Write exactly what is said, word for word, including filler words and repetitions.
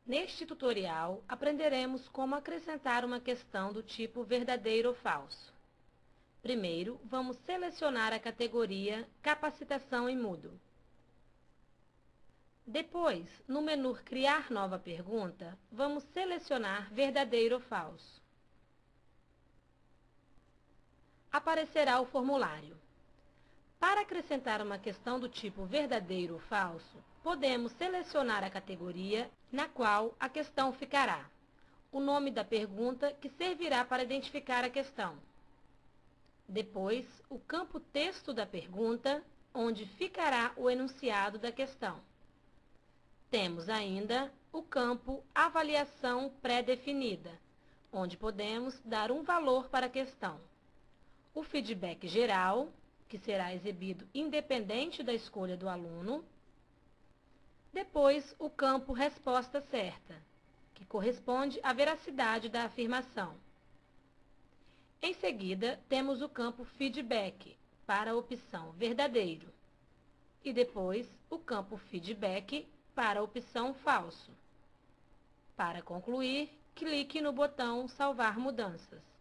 Neste tutorial, aprenderemos como acrescentar uma questão do tipo verdadeiro ou falso. Primeiro, vamos selecionar a categoria Capacitação em Moodle. Depois, no menu Criar nova pergunta, vamos selecionar verdadeiro ou falso. Aparecerá o formulário. Para acrescentar uma questão do tipo verdadeiro ou falso, podemos selecionar a categoria na qual a questão ficará, o nome da pergunta que servirá para identificar a questão. Depois, o campo texto da pergunta, onde ficará o enunciado da questão. Temos ainda o campo Avaliação Pré-definida, onde podemos dar um valor para a questão. O feedback geral, que será exibido independente da escolha do aluno. Depois, o campo Resposta Certa, que corresponde à veracidade da afirmação. Em seguida, temos o campo Feedback, para a opção Verdadeiro. E depois, o campo Feedback, para a opção Falso. Para concluir, clique no botão Salvar mudanças.